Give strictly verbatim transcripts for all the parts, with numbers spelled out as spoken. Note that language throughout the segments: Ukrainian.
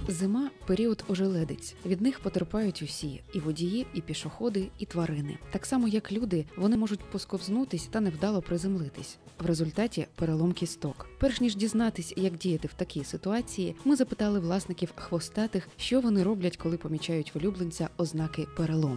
Зима – період ожеледиць. Від них потерпають усі – і водії, і пішоходи, і тварини. Так само, як люди, вони можуть посковзнутись та невдало приземлитись. В результаті – перелом кісток. Перш ніж дізнатись, як діяти в такій ситуації, ми запитали власників хвостатих, що вони роблять, коли помічають в улюбленця ознаки перелому.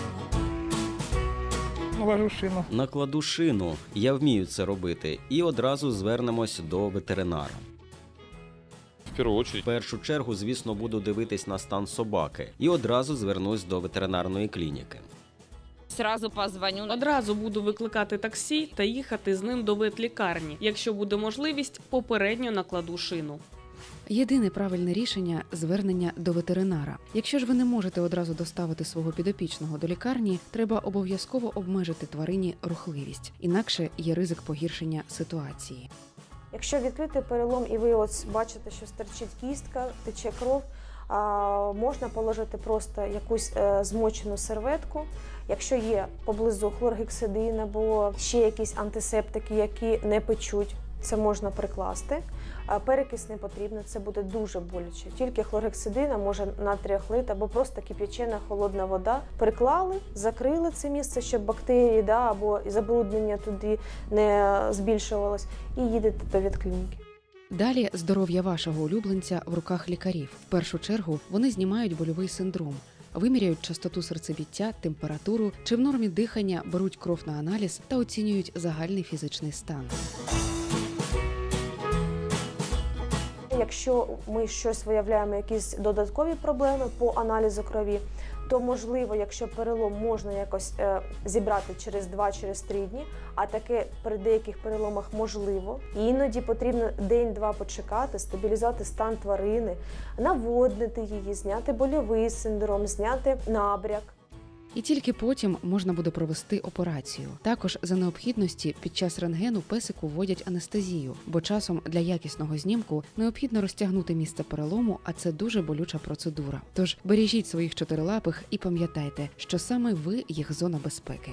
Навожу шину. Накладу шину. Я вмію це робити. І одразу звернемось до ветеринара. В першу чергу. В першу чергу, звісно, буду дивитись на стан собаки. І одразу звернусь до ветеринарної клініки. Сразу позвоню. Одразу буду викликати таксі та їхати з ним до ветлікарні. Якщо буде можливість, попередньо накладу шину. Єдине правильне рішення – звернення до ветеринара. Якщо ж ви не можете одразу доставити свого підопічного до лікарні, треба обов'язково обмежити тварині рухливість. Інакше є ризик погіршення ситуації. Якщо відкритий перелом і ви ось бачите, що стирчить кістка, тече кров, можна положити просто якусь змочену серветку. Якщо є поблизу хлоргексидин або ще якісь антисептики, які не печуть, це можна прикласти. Перекис не потрібно, це буде дуже боляче. Тільки хлоргексидин, а може натріохлорид або просто кип'ячена холодна вода. Приклали, закрили це місце, щоб бактерії да, або забруднення туди не збільшувалось, і їдете до ветклініки. Далі здоров'я вашого улюбленця в руках лікарів. В першу чергу вони знімають больовий синдром. Виміряють частоту серцебіття, температуру, чи в нормі дихання, беруть кров на аналіз та оцінюють загальний фізичний стан. Якщо ми щось виявляємо, якісь додаткові проблеми по аналізу крові, то можливо, якщо перелом можна якось е, зібрати через два-через три дні, а таке при деяких переломах можливо. І іноді потрібно день-два почекати, стабілізувати стан тварини, наводнити її, зняти больовий синдром, зняти набряк. І тільки потім можна буде провести операцію. Також за необхідності під час рентгену песику вводять анестезію, бо часом для якісного знімку необхідно розтягнути місце перелому, а це дуже болюча процедура. Тож бережіть своїх чотирилапих і пам'ятайте, що саме ви їх зона безпеки.